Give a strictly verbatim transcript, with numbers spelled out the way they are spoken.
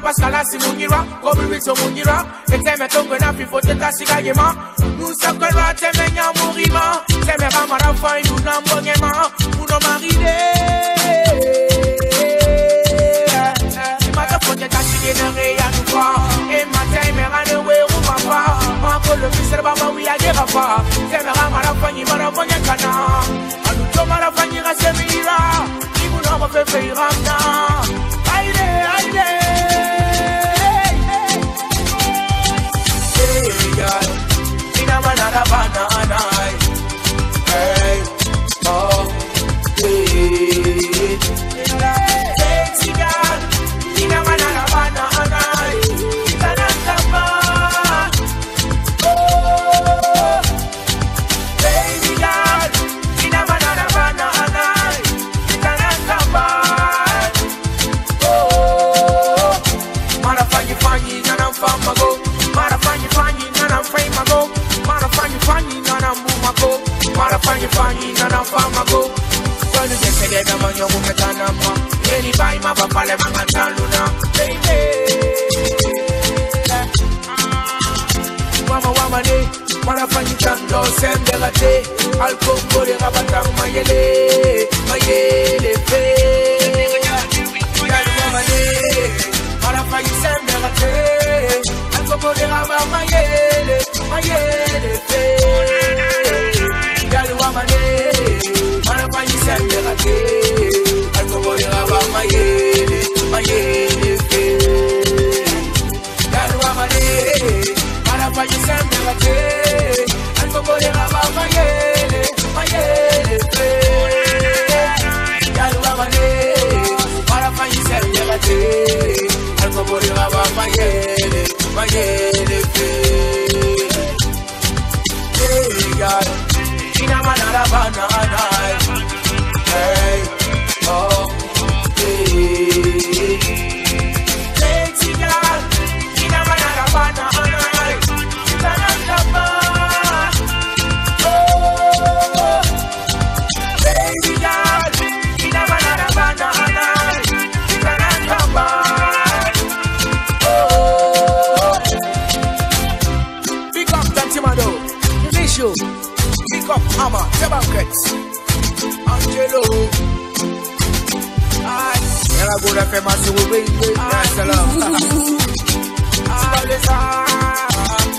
Pascal si munira, comme lui son munira. Et t'es mettons que n'a plus faut te tasser gaillement. Nous sommes que l'on t'aime bien mourima. T'es mes rames à la fin, nous n'en bonnement. Nous n'en mariner. Et ma tête faut te tasser de rien nous voir. Et ma tête me rend ouais ou ma part. Ma colle le fils de maman oui à des rapas. T'es mes rames à la fin, il m'a la bonne cana. A nous tombe à la fin, il reste mira. Il vous n'en fait faire ramna. Aïe, aïe. Ina manana banana, hey, oh, hey, sexy girl. Ina manana banana, ina nantama, oh, baby girl. Ina manana banana, ina nantama, oh, mara fanyi fanyi nana fama go, mara fanyi fanyi nana fama go. Mara fanyi fanyi nana mumako, mara fanyi fanyi nana famago. Sonu jese de gama nyongu metana ma, yeni bai ma bapale mangata luna, baby. Wama wama ne, mara fanyi tando sembe gate, alkongo de rabata mayele, mayele fe. Yanu wama ne, mara fanyi sembe gate, alkongo de rabata mayele. Mayele fe, yalu amane, mana fanyi sembe gate, alkobo de raba mayele, mayele fe, yalu amane, mana fanyi sembe gate, alkobo de raba mayele, mayele fe, yalu amane, mana fanyi sembe gate, alkobo de raba mayele, mayele fe. Ina manana banana, hey, oh, hey. Sexy girl, ina manana banana, ina nantama, oh, baby girl, ina manana banana, ina nantama, oh. Big up Tantimado, Milisho. Pick up Hammer, the banquets. Angelo. Aye. Yala go da fe masu we we. That's a love. Ah,